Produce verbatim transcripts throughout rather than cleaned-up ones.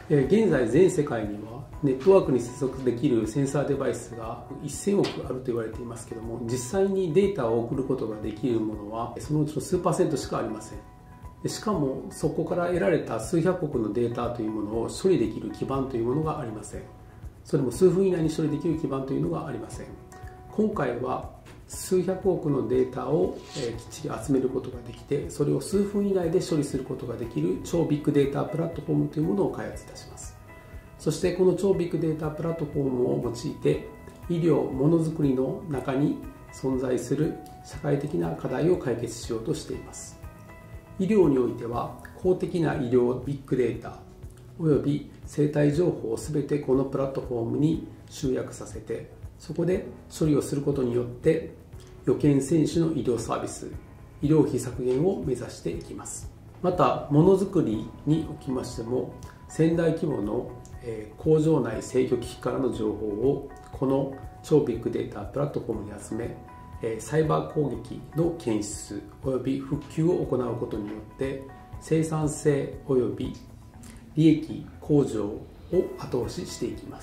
現在全世界にはネットワークに接続できるセンサーデバイスがせんおくあると言われていますけども、実際にデータを送ることができるものはそのうちの数パーセントしかありません。しかもそこから得られた数百億のデータというものを処理できる基盤というものがありません。それも数分以内に処理できる基盤というのがありません。今回は数百億のデータをきっちり集めることができて、それを数分以内で処理することができる超ビッグデータプラットフォームというものを開発いたします。そしてこの超ビッグデータプラットフォームを用いて、医療ものづくりの中に存在する社会的な課題を解決しようとしています。医療においては公的な医療ビッグデータおよび生体情報を全てこのプラットフォームに集約させて、そこで処理をすることによって予見選手の医療サービス、医療費削減を目指していきます。またものづくりにおきましても、先代規模の工場内制御機器からの情報をこの超ビッグデータプラットフォームに集め、サイバー攻撃の検出および復旧を行うことによって生産性および利益向上を後押ししていきます。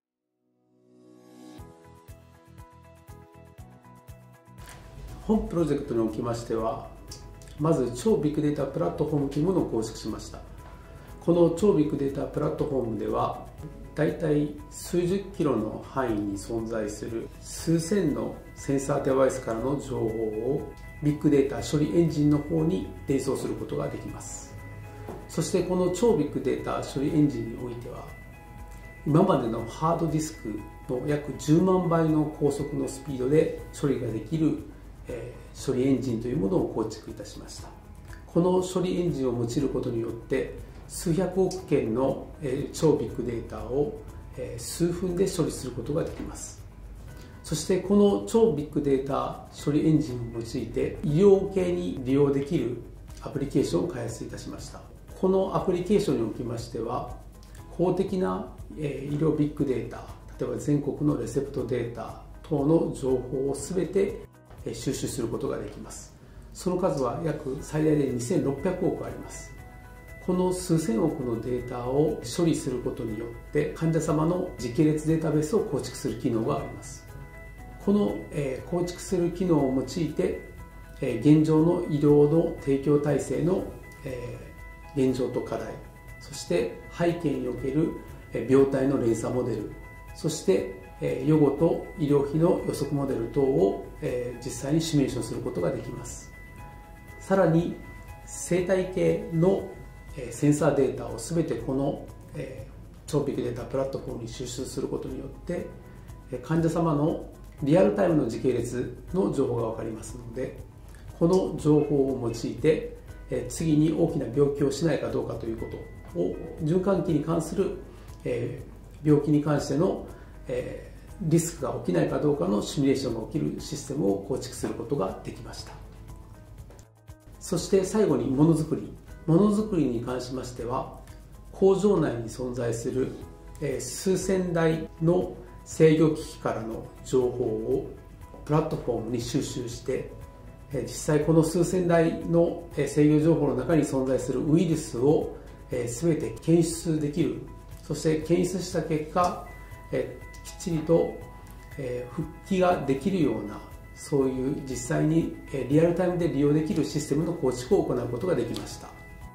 本プロジェクトにおきましては、まず超ビッグデータプラットフォームというものを構築しました。この超ビッグデータプラットフォームでは、だいたい数十キロの範囲に存在する数千のセンサーデバイスからの情報をビッグデータ処理エンジンの方に伝送することができます。そしてこの超ビッグデータ処理エンジンにおいては、今までのハードディスクの約じゅうまんばいの高速のスピードで処理ができる、えー、処理エンジンというものを構築いたしました。この処理エンジンを用いることによって数百億件の、えー、超ビッグデータを、えー、数分で処理することができます。そしてこの超ビッグデータ処理エンジンを用いて医療系に利用できるアプリケーションを開発いたしました。このアプリケーションにおきましては、公的な医療ビッグデータ、例えば全国のレセプトデータ等の情報を全て収集することができます。その数は約最大でにせんろっぴゃくおくあります。この数千億のデータを処理することによって患者様の時系列データベースを構築する機能があります。この構築する機能を用いて現状の医療の提供体制の現状と課題、そして背景における病態の連鎖モデル、そして予後と医療費の予測モデル等を実際にシミュレーションすることができます。さらに生態系のセンサーデータを全てこの超ビッグデータプラットフォームに収集することによって患者様のリアルタイムの時系列の情報が分かりますので、この情報を用いて次に大きな病気をしないかどうかということを、循環器に関する病気に関してのリスクが起きないかどうかのシミュレーションが起きるシステムを構築することができました。そして最後にものづくり。ものづくりに関しましては、工場内に存在する数千台の制御機器からの情報をプラットフォームに収集して、実際この数千台の制御情報の中に存在するウイルスを全て検出できる。そして検出した結果、きっちりと復帰ができるような、そういう実際にリアルタイムで利用できるシステムの構築を行うことができました。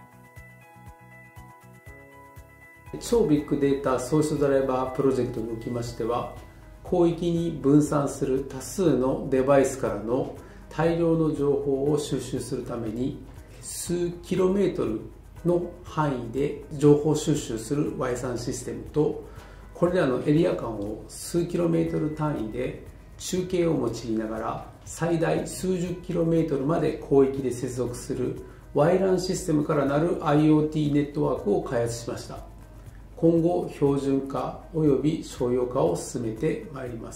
超ビッグデータソーシャルドライバープロジェクトにおきましては、広域に分散する多数のデバイスからの大量の情報を収集するために、数キロメートルの範囲で情報収集する ワイサン システムと、これらのエリア間を数キロメートル単位で中継を用いながら最大数十キロメートルまで広域で接続する ワイラン システムからなる IoT ネットワークを開発しました。今後標準化および商用化を進めてまいります。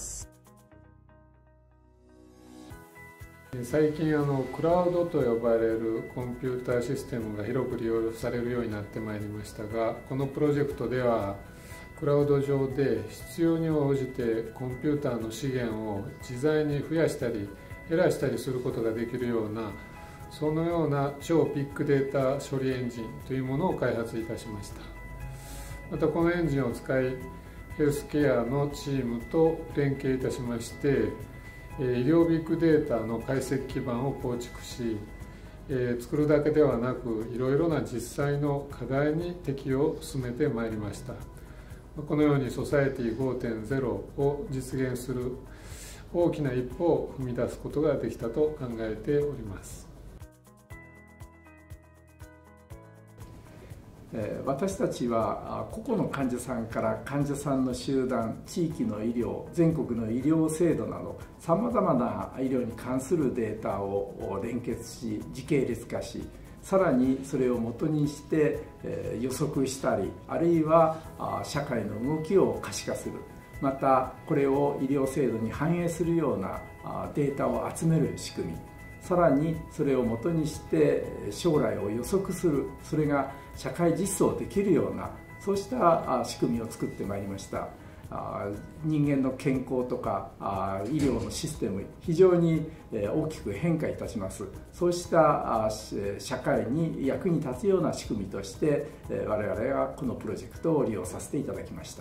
最近あのクラウドと呼ばれるコンピューターシステムが広く利用されるようになってまいりましたが、このプロジェクトではクラウド上で必要に応じてコンピューターの資源を自在に増やしたり減らしたりすることができるような、そのような超ビッグデータ処理エンジンというものを開発いたしました。 またこのエンジンを使いヘルスケアのチームと連携いたしまして、医療ビッグデータの解析基盤を構築し、作るだけではなくいろいろな実際の課題に適用を進めてまいりました。このようにソサエティ ごてんゼロ を実現する大きな一歩を踏み出すことができたと考えております。 私たちは個々の患者さんから患者さんの集団、地域の医療、全国の医療制度などさまざまな医療に関するデータを連結し時系列化し、さらにそれをもとにして予測したり、あるいは社会の動きを可視化する、またこれを医療制度に反映するようなデータを集める仕組み、さらにそれをもとにして将来を予測する、それが社会実装できるような、そうした仕組みを作ってまいりました。人間の健康とか医療のシステム、非常に大きく変化いたします。そうした社会に役に立つような仕組みとして我々はこのプロジェクトを利用させていただきました。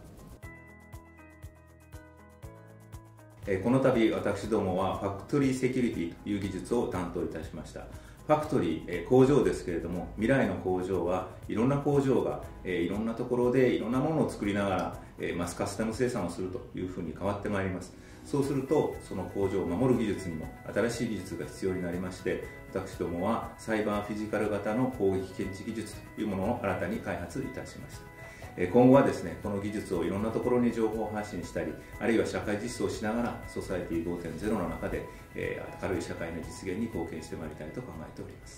この度私どもはファクトリーセキュリティという技術を担当いたしました。ファクトリー、工場ですけれども、未来の工場はいろんな工場がいろんなところでいろんなものを作りながらマスカスタム生産をするというふうに変わってまいります。そうするとその工場を守る技術にも新しい技術が必要になりまして、私どもはサイバーフィジカル型の攻撃検知技術というものを新たに開発いたしました。今後はですね、この技術をいろんなところに情報発信したり、あるいは社会実装しながらソサエティ ごてんゼロ の中で明るい社会の実現に貢献してまいりたいと考えております。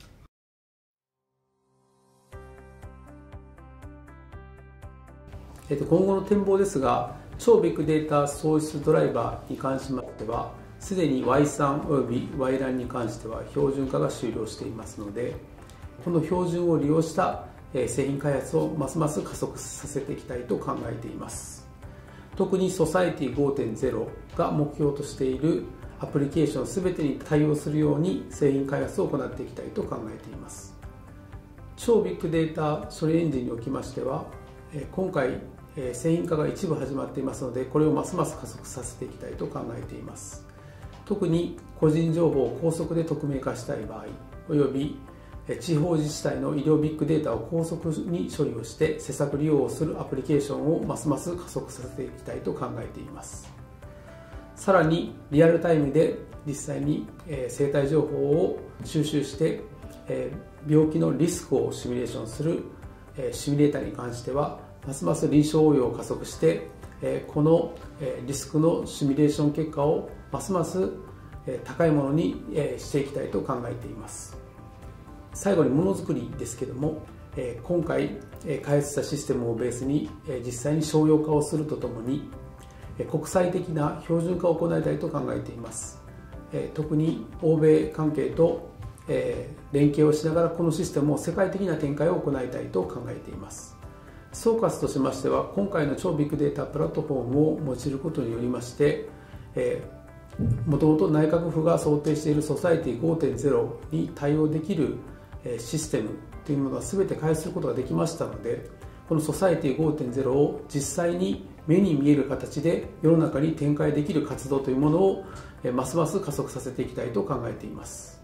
今後の展望ですが、超ビッグデータ創出ドライバーに関しましては、すでに ワイスリー および ワイラン に関しては標準化が終了していますので、この標準を利用した製品開発をますます加速させていきたいと考えています。特にソサエティ ごてんゼロ が目標としているアプリケーションすべてに対応するように製品開発を行っていきたいと考えています。超ビッグデータ処理エンジンにおきましては、今回製品化が一部始まっていますので、これをますます加速させていきたいと考えています。特に個人情報を高速で匿名化したい場合、および地方自治体の医療ビッグデータを高速に処理をして施策利用をするアプリケーションをますます加速させていきたいと考えています。さらにリアルタイムで実際に生体情報を収集して病気のリスクをシミュレーションするシミュレーターに関してはますます臨床応用を加速してこのリスクのシミュレーション結果をますます高いものにしていきたいと考えています。最後にものづくりですけども、今回開発したシステムをベースに実際に商用化をするとともに国際的な標準化を行いたいと考えています。特に欧米関係と連携をしながらこのシステムを世界的な展開を行いたいと考えています。総括としましては、今回の超ビッグデータプラットフォームを用いることによりましてもともと内閣府が想定しているソサエティ ごてんゼロ に対応できるシステムというものは全て開発することができましたので、このソサエティ ごてんゼロ を実際に目に見える形で世の中に展開できる活動というものをますます加速させていきたいと考えています。